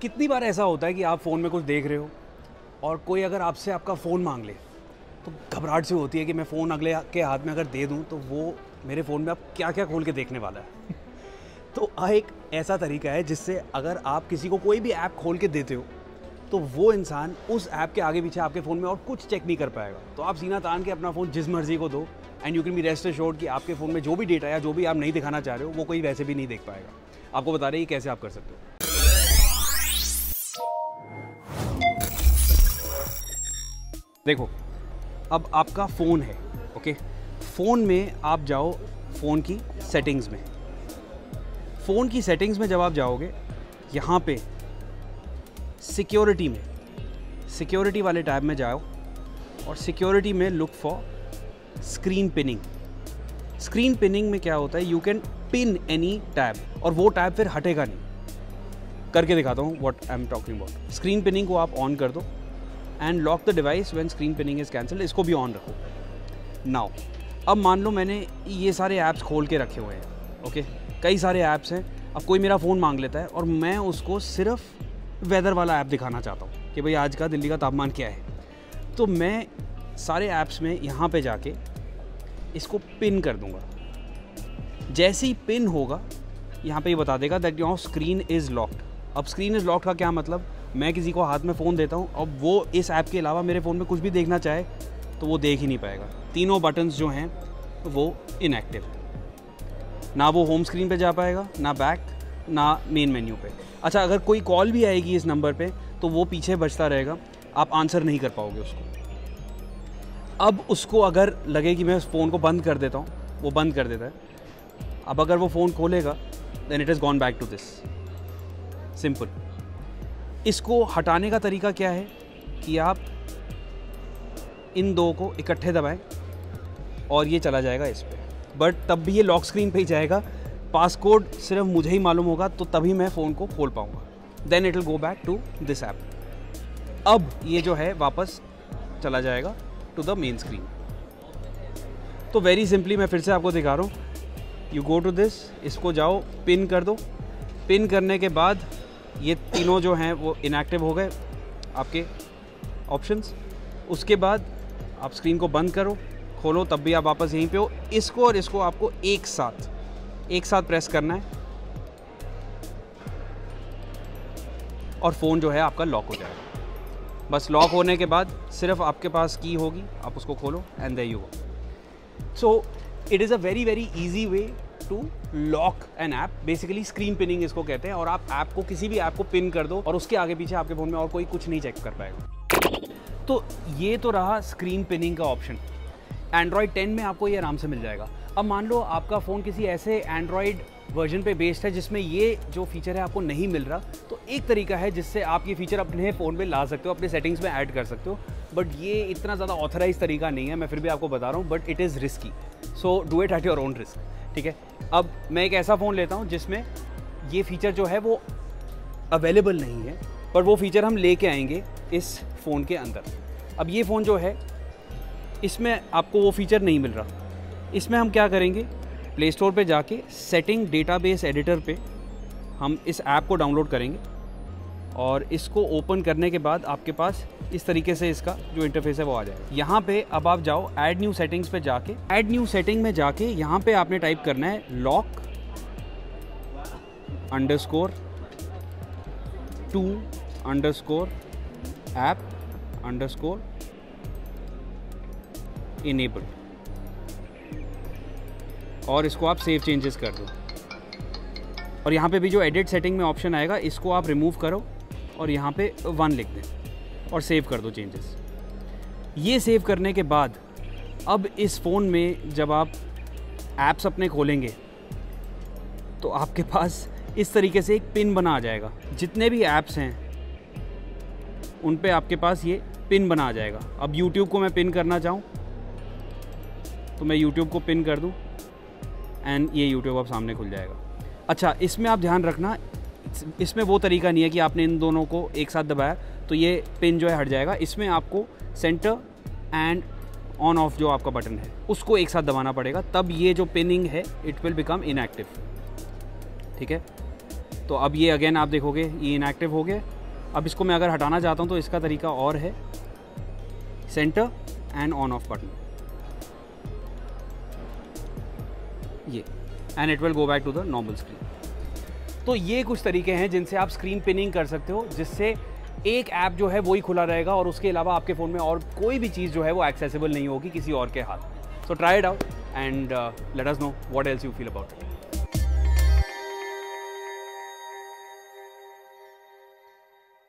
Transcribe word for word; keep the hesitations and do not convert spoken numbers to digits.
कितनी बार ऐसा होता है कि आप फ़ोन में कुछ देख रहे हो और कोई अगर आपसे आपका फ़ोन मांग ले तो घबराहट सी होती है कि मैं फ़ोन अगले के हाथ में अगर दे दूं तो वो मेरे फ़ोन में अब क्या क्या खोल के देखने वाला है। तो एक ऐसा तरीका है जिससे अगर आप किसी को कोई भी ऐप खोल के देते हो तो वो इंसान उस ऐप के आगे पीछे आपके फ़ोन में और कुछ चेक नहीं कर पाएगा। तो आप सीना तान के अपना फ़ोन जिस मर्जी को दो and you can be rest assured कि आपके फ़ोन में जो भी डेटा या जो भी आप नहीं दिखाना चाह रहे हो वो कोई वैसे भी नहीं देख पाएगा। आपको बता रहे हैं कैसे आप कर सकते हो। देखो, अब आपका फ़ोन है, ओके। फ़ोन में आप जाओ फ़ोन की सेटिंग्स में। फ़ोन की सेटिंग्स में जब आप जाओगे, यहाँ पे सिक्योरिटी में सिक्योरिटी वाले टैब में जाओ और सिक्योरिटी में look for screen pinning. Screen pinning में क्या होता है, you can pin any tab और वो टैब फिर हटेगा नहीं। करके दिखाता हूँ what I am talking about. Screen pinning को आप ऑन कर दो and lock the device when screen pinning is cancelled. इसको भी ऑन रखो। नाउ अब मान लो मैंने ये सारे ऐप्स खोल के रखे हुए हैं, ओके। कई सारे ऐप्स हैं। अब कोई मेरा फ़ोन मांग लेता है और मैं उसको सिर्फ वेदर वाला ऐप दिखाना चाहता हूँ कि भाई आज का दिल्ली का तापमान क्या है। तो मैं सारे ऐप्स में यहाँ पे जाके इसको पिन कर दूँगा। जैसे ही पिन होगा यहाँ पे ये बता देगा that your screen is locked. अब स्क्रीन इज़ लॉक्ड का क्या मतलब, मैं किसी को हाथ में फ़ोन देता हूँ, अब वो इस ऐप के अलावा मेरे फ़ोन में कुछ भी देखना चाहे तो वो देख ही नहीं पाएगा। तीनों बटन्स जो हैं वो इनएक्टिव, ना वो होम स्क्रीन पे जा पाएगा, ना बैक, ना मेन मेन्यू पे। अच्छा, अगर कोई कॉल भी आएगी इस नंबर पे तो वो पीछे बजता रहेगा, आप आंसर नहीं कर पाओगे उसको। अब उसको अगर लगे कि मैं उस फ़ोन को बंद कर देता हूँ, वो बंद कर देता है। अब अगर वो फ़ोन खोलेगा then it is gone back to this. Simple. इसको हटाने का तरीका क्या है कि आप इन दो को इकट्ठे दबाएं और ये चला जाएगा इस पे, बट तब भी ये लॉक स्क्रीन पे ही जाएगा। पासकोड सिर्फ मुझे ही मालूम होगा तो तभी मैं फ़ोन को खोल पाऊँगा। Then it will go back to this app. अब ये जो है वापस चला जाएगा टू द मेन स्क्रीन। तो वेरी सिंपली मैं फिर से आपको दिखा रहा हूँ। यू गो टू दिस, इसको जाओ पिन कर दो। पिन करने के बाद ये तीनों जो हैं वो इनएक्टिव हो गए आपके ऑप्शंस। उसके बाद आप स्क्रीन को बंद करो, खोलो, तब भी आप वापस यहीं पे हो। इसको और इसको आपको एक साथ एक साथ प्रेस करना है और फ़ोन जो है आपका लॉक हो जाएगा। बस लॉक होने के बाद सिर्फ आपके पास की होगी, आप उसको खोलो and there you go. So it is a very very easy way to lock an app. Basically screen pinning इसको कहते हैं। और आप ऐप को, किसी भी ऐप को पिन कर दो और उसके आगे पीछे आपके फ़ोन में और कोई कुछ नहीं चेक कर पाएगा। तो ये तो रहा स्क्रीन पिनिंग का ऑप्शन। एंड्रॉयड टेन में आपको ये आराम से मिल जाएगा। अब मान लो आपका फ़ोन किसी ऐसे एंड्रॉयड वर्जन पे बेस्ड है जिसमें ये जो फीचर है आपको नहीं मिल रहा, तो एक तरीका है जिससे आप ये फीचर अपने फ़ोन पे ला सकते हो, अपने सेटिंग्स में ऐड कर सकते हो। बट ये इतना ज़्यादा ऑथराइज तरीका नहीं है, मैं फिर भी आपको बता रहा हूँ। But it is risky, so do it at your own risk, ठीक है। अब मैं एक ऐसा फ़ोन लेता हूँ जिसमें ये फीचर जो है वो अवेलेबल नहीं है, पर वो फीचर हम लेके आएंगे इस फ़ोन के अंदर। अब ये फ़ोन जो है इसमें आपको वो फीचर नहीं मिल रहा। इसमें हम क्या करेंगे, प्ले स्टोर पे जाके सेटिंग डेटाबेस एडिटर पे हम इस ऐप को डाउनलोड करेंगे और इसको ओपन करने के बाद आपके पास इस तरीके से इसका जो इंटरफेस है वो आ जाएगा। यहाँ पे अब आप जाओ ऐड न्यू सेटिंग्स पे जाके, ऐड न्यू सेटिंग में जाके यहाँ पे आपने टाइप करना है lock underscore to underscore app underscore enable और इसको आप सेव चेंजेस कर दो। और यहाँ पे भी जो एडिट सेटिंग में ऑप्शन आएगा इसको आप रिमूव करो और यहाँ पे वन लिख दें और सेव कर दो चेंजेस। ये सेव करने के बाद अब इस फ़ोन में जब आप ऐप्स अपने खोलेंगे तो आपके पास इस तरीके से एक पिन बना आ जाएगा। जितने भी ऐप्स हैं उन पे आपके पास ये पिन बना आ जाएगा। अब यूट्यूब को मैं पिन करना चाहूँ तो मैं यूट्यूब को पिन कर दूँ एंड ये यूट्यूब अब सामने खुल जाएगा। अच्छा, इसमें आप ध्यान रखना, इसमें वो तरीका नहीं है कि आपने इन दोनों को एक साथ दबाया तो ये पिन जो है हट जाएगा। इसमें आपको सेंटर एंड ऑन ऑफ जो आपका बटन है उसको एक साथ दबाना पड़ेगा, तब ये जो पिनिंग है इट विल बिकम इनएक्टिव, ठीक है। तो अब ये अगेन आप देखोगे ये इनएक्टिव हो गया। अब इसको मैं अगर हटाना चाहता हूँ तो इसका तरीका और है, centre and on off button, ये, and it will go back to the normal screen. तो ये कुछ तरीके हैं जिनसे आप स्क्रीन पिनिंग कर सकते हो, जिससे एक ऐप जो है वही खुला रहेगा और उसके अलावा आपके फ़ोन में और कोई भी चीज़ जो है वो एक्सेसिबल नहीं होगी किसी और के हाथ में। So try it out and let us know what else you feel about it.